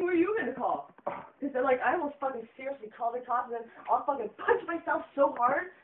who are you gonna call? Because like, I almost fucking seriously called the cops and then I'll fucking punch myself so hard